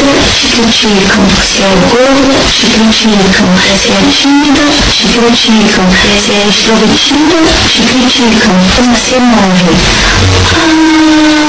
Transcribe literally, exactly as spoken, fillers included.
te criticam se é gorda, te criticam se é tímida, te criticam se é extrovertida, te criticam como se move. Ah,